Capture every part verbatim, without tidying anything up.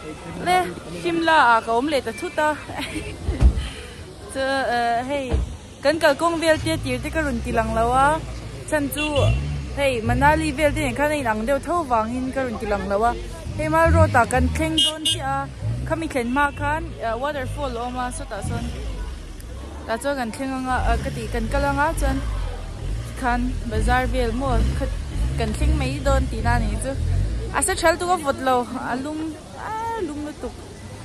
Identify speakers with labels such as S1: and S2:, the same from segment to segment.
S1: le Shimla à ka om le ta thuta chu hey kan kalkong vel te tir te karun tilang lawa chan chu hey Manali vel te khan nei lang deu tho wangin karun tilang lawa hey mal ro ta kan thleng don chi a khami khen ma khan waterfall oma so ta son ta cho kan thlenga ka ti kan kalanga chan khan bazar vel mo kan thleng mai don ti na ni chu asa chal tu ko votlo alum alum no tu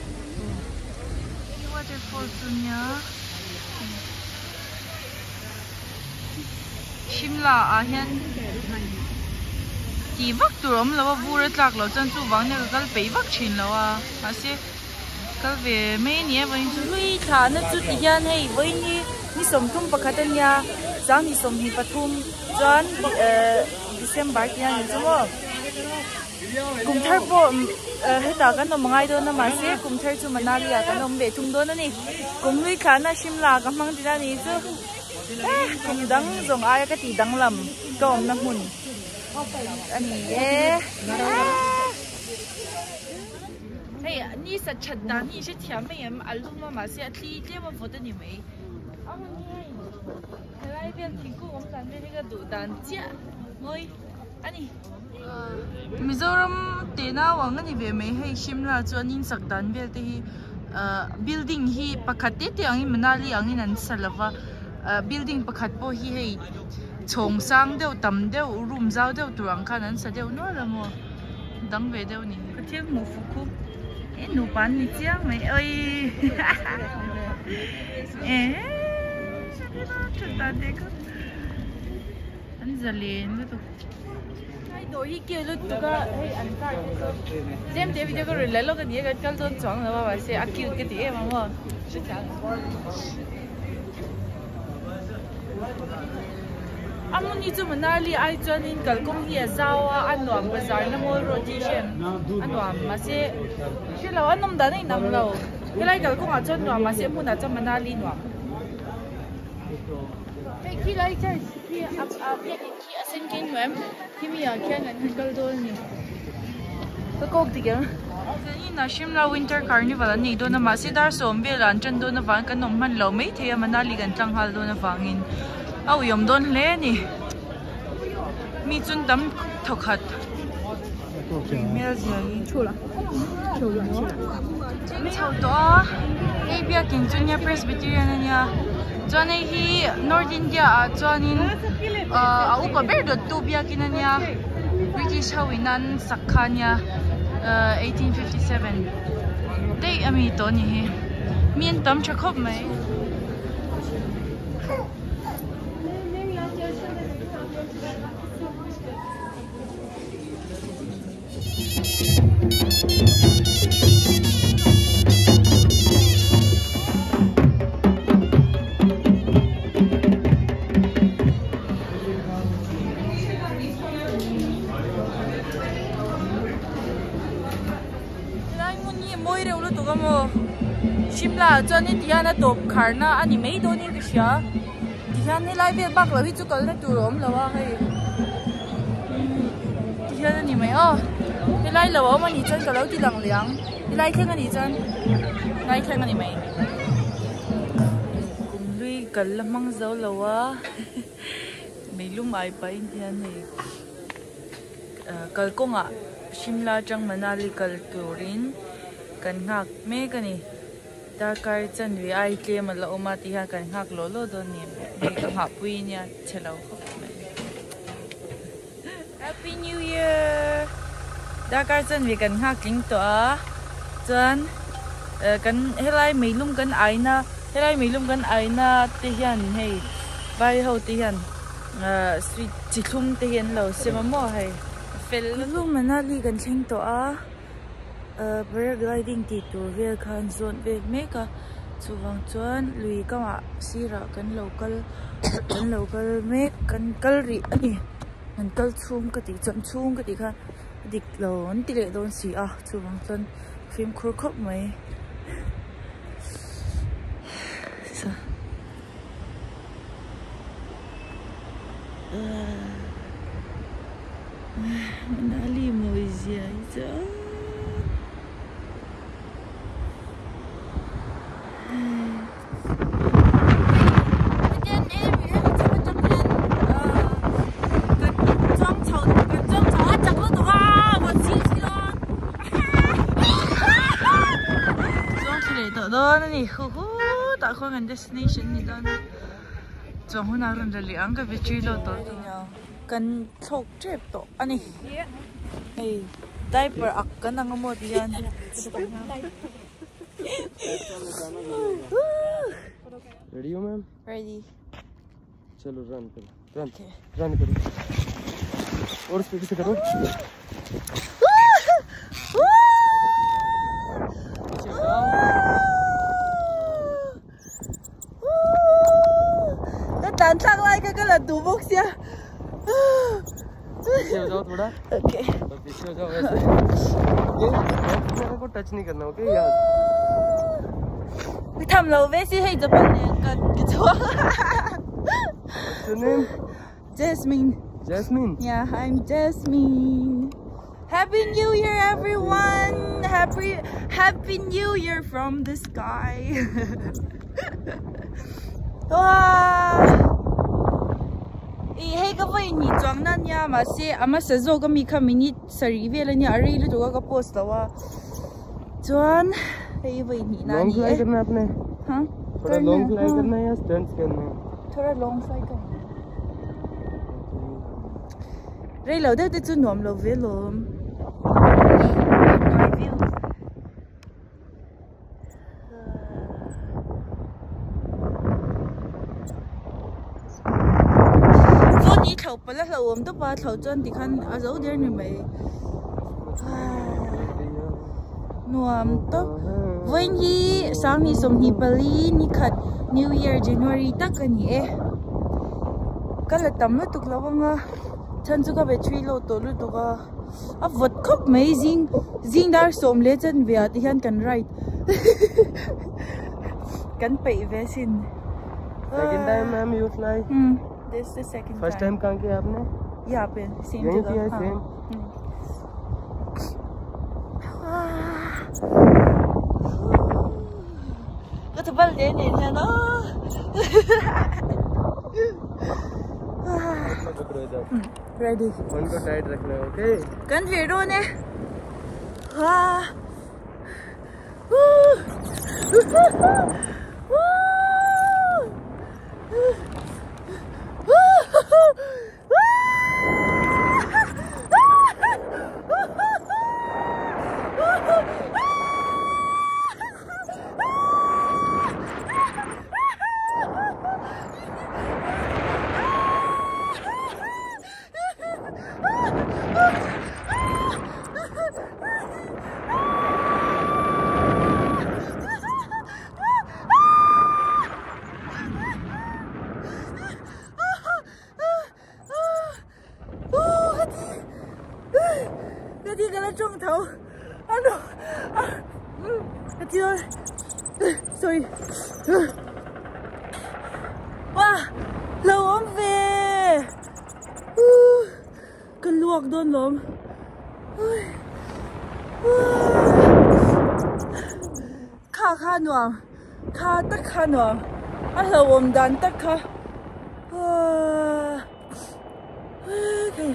S1: waterfall tunya Shimla à hiện chỉ vắt tụi ông là vô rất lạc là chân chú vắng nhà cái bể vắt chín là à mà sẽ cái về mấy nhé vậy lui thả nó chút hiện hay với như như sớm thum bạc hạt nhà sáng như sớm hi bát thum John December kia như thế mà cùng thở bộ hết ta cái nó mang đó nó mà sẽ cùng thở chú Manali à cái nó về thum đó nè cùng lui khá na Shimla cái mang đi ra nè chứ cùng đắng dùng ai cái tí đắng lầm còn nó mùn anh nhé hey ni sa chặt đắng ni sẽ thiam mấy em alum mà mà sẽ thi tiếp mà phốt ni mấy ông ni lại bên thiên cung ông làm bên cái đồ đàn chia ngồi anh đi Mizoram tena wang ani về mấy hay Shimla cho anh sắc đàn về thì building hi pakhat te te angin Manali angin an salava building pakhat po hi hei chong sang deu tam deu room zau deu turang khan an sa deu no la mo dang ve deu ni ka thiam mu fu khu e nu pan ni chiang mai ơi e ta de ka an zalen lo to ai do hi ke lo tu ka hei an ka jem de video ko le lo ka ni ka kal don chong la ba se akil ke ti e ma mo shi ta Amuni chu Manali ai chuan in kalkong hi zawa anwam bazar na mo rotation anwam ma se shilo anom da nei nam lo helai kalkong a chuan nwam ma se muna cha Manali nwam hey ki lai chai ki ap ap ya ki asen kin nwam ki mi a kyan an kal dol ni ka kok ti ge ni na Shimla winter carnival ani do na ma se dar som ve lan chan do na van kan nom man lo mai the Manali kan tlang hal do na wangin au yom don le ni mi chun tam thokhat mel zai chula chula mi chau to ei bia king chunya Presbyterian ania chuan ei hi North India a chuanin a upa ber dot tu bia kinania British hawinan sakhania eighteen fifty-seven dei ami to ni hi mien tam chakhop mai Shimla cho nên thì anh đột khởi na anh mấy đôi nên cái gì thì anh lại biết bác là biết chú cần là tụi ốm là bao hay thì anh thì mấy ô thì lại là ốm anh đi chân cái lâu thì lằng liang thì lại thêm anh đi chân lại thêm anh đi mấy cùng lui cần là mang dấu lâu á mấy lúc ai bay thì anh này cần công ạ Shimla trong Manali cần turin cần ngạc mấy cái này ta cái chân vì ai kia mà lâu mà thì ha cần ngạc lố lố đó nè để cái hộp quy nha chờ lâu Happy New Year ta cái chân vì cần ngạc kính tỏa chân cần hết lại mấy lúc cần ai na hết lại mấy lúc cần ai na thì hiện hay vài hậu thì hiện street chỉ thung thì hiện lâu xem mà mò hay phải lúc mà na đi cần kính tỏa paragliding ti tur vel khan zone ve meka chuwang chuan lui kama sira kan local kan local mek kan kalri ani kan kal chung ka ti chon chung ka ti kha dik lon ti le don si a chuwang chuan film khur khop mai sa Manali mo zia cha đó này hú hú tại khoang ngành destination này đó chọn hôm nào rồi liền ăn cái vị trí lo tổ cần thọc chép tổ anh này hey diaper ạc cái năng mua đi ăn
S2: ready हो ma'am
S1: ready
S2: चलो run करो run run करो और स्पीड से करो
S1: cái tàn sang lại cái cái là tủ bốc xia
S2: पीछे हो जाओ थोड़ा
S1: ओके
S2: तो पीछे हो जाओ वैसे ये मेरे को टच नहीं करना ओके यार
S1: thầm lâu về xí hay chụp ảnh cái cái chỗ
S2: What's your name?
S1: Jasmine.
S2: Jasmine?
S1: Yeah, I'm Jasmine. Happy New Year, everyone! Happy Happy New Year from the sky. Wow! Ý hay cái vậy nhỉ chọn năn nha mà sẽ ama sẽ zo cái mi khăm mi sari về là nhỉ ari lu cho cái post đó wa. Chọn hay vậy nhỉ na
S2: Long
S1: nhỉ?
S2: fly करना आपने?
S1: हाँ?
S2: थोड़ा long fly करना है या stunts करना है?
S1: थोड़ा long fly करना. Đây lâu đây tôi chưa nộm lâu về lắm. Vô đi thầu bả là lâu ôm đó bà thầu chân thì khăn ở dấu đây này mày. Nộm đó. Với nhỉ sáng nhỉ sớm nhỉ Bali nhỉ khát New Year January tất cả nhỉ. Cái là tầm lúc tục lâu vâng chân chú có về truy lô tổ lúc tục à vật khóc mấy zing zing dar sớm lễ chân về thì hiện cần right cần bị về xin.
S2: Second time ma'am you fly?
S1: Hmm, this is the second
S2: First time कहाँ किया आपने?
S1: यहाँ पे same
S2: यहीं
S1: जगह.
S2: किया है same?
S1: Có thể bắt đến đến nha nó. Ready.
S2: One को tight रखना है, okay?
S1: Cần về rồi nè. Wow. Cái gì cái là trong thầu anh đâu cái gì ơi sorry wow lâu ốm về cần luộc đơn lắm khá khá nuông khá tất khá nuông anh lâu ốm đàn tất khá okay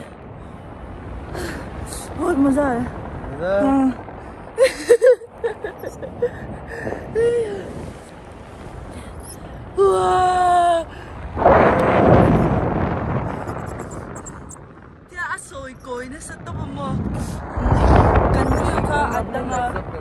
S1: बहुत मजा आया हाँ क्या सोई कोई ने सब तो मम्मा कंट्री का अदंगा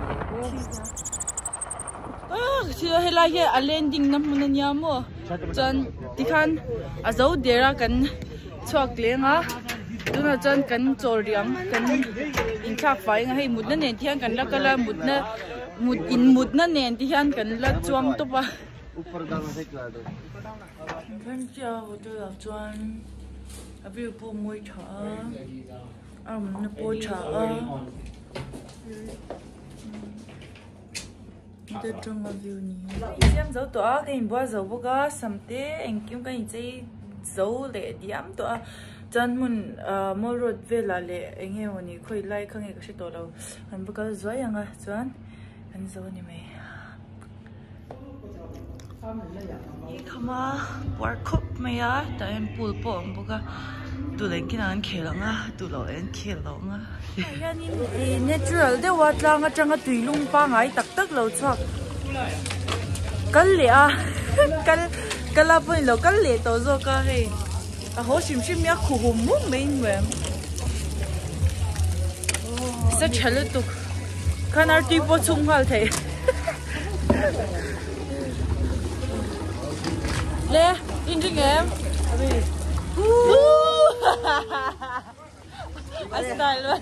S1: ah siya hela ye a landing na mun nya mo chan tikhan azau dera kan chok lenga tuna chan kan chor riang kan in thak fai nga hei mut na nen thian kan la kala mut na mut in mut na nen thian kan la chuang to pa
S2: ऊपर गाना से खिला दो
S1: kan cha wo to la chuan a bi po moi tha am na po tha a the drama view ni siam zo to a kai bo zo bo ga samte engkim kai chei zo le diam to a chan mun mo road vela le enge oni khoi lai khange ka shi to lo han bu ka zoi anga chuan an zo ni me i khama war khop me ya ta em pul po bu ka tu len kin an khelanga tu lo en khelanga ya ni natural de wat la nga changa tuilung pa ngai tak tak lo chak Cắn lệ à? Cắn cắn là bên lâu cắn lệ tao rồi cả hay. À họ xìm xìm nhá khu hồn muốn mình vậy. Sẽ chơi được tục. Khán giả đi bộ chung hal thế. Lệ, in đi em. Style.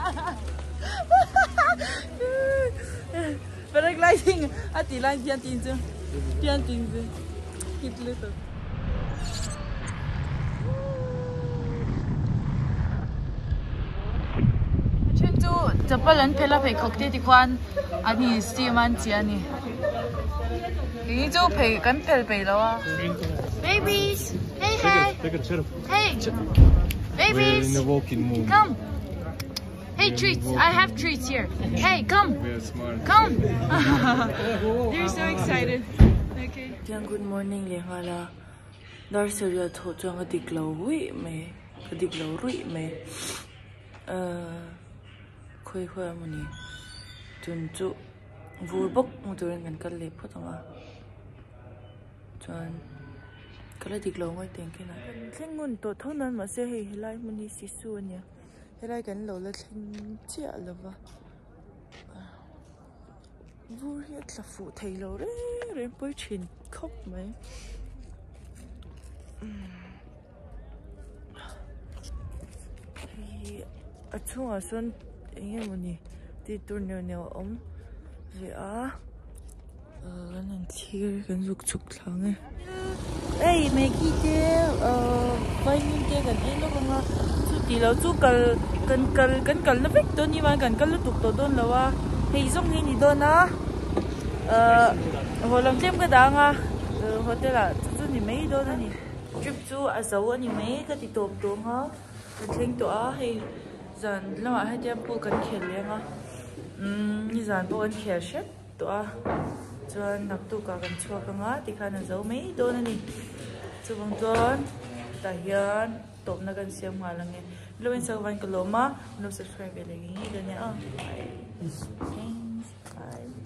S1: Paragliding. Ati lang diyan tinzo. Diyan tinzo. Hit little. Chen tu japalan phela phei khokte ti kwan ani siman chi ani. Ini tu phei kan phel phei lawa. Babies. Hey hey. Hey. Babies.
S2: We're in the walking moon.
S1: Come. Hey, treats! I have treats here. Hey, come!
S2: We are smart.
S1: Come! They're so excited. Okay. Good morning, Lengala. There's a real thought on a diglow wheat me. A diglow wheat me. Uh, Quay money. Tunju. Vulbok motoring and Kali put on a John. Kala diglow, I think. Klingon to Tonan must say, hey, like money, see soon. Thế đây cái lẩu là thành chia là và vui hết là phụ thầy lẩu đấy đến bơi chuyển khóc mấy thì ở chung ở xuân anh em mình đi tour nhiều nhiều ống vì á cái này chia cái dục chụp thằng ấy ê mày kia thế vay những cái gần ấy nó không thì lâu chú cần cần cần cần cần nó biết tôi nhưng mà cần cần nó tục tổ đôn là wa thì giống như gì đôn á hồi làm thêm cái đàng à hồi thế là chú chú như mấy đôn này chụp chú à xấu như mấy cái thì tổ tổ hả thêm tổ hay dàn làm mà hay đem bộ cần khèn liền à như dàn bộ cần khèn xếp tổ cho nạp tụ cả cần chua cả ngã thì khả năng xấu mấy đôn này chú bằng đôn tại hiện top na gan siam nga lang eh lo in sa van koloma no subscribe lagi ganyan oh thanks bye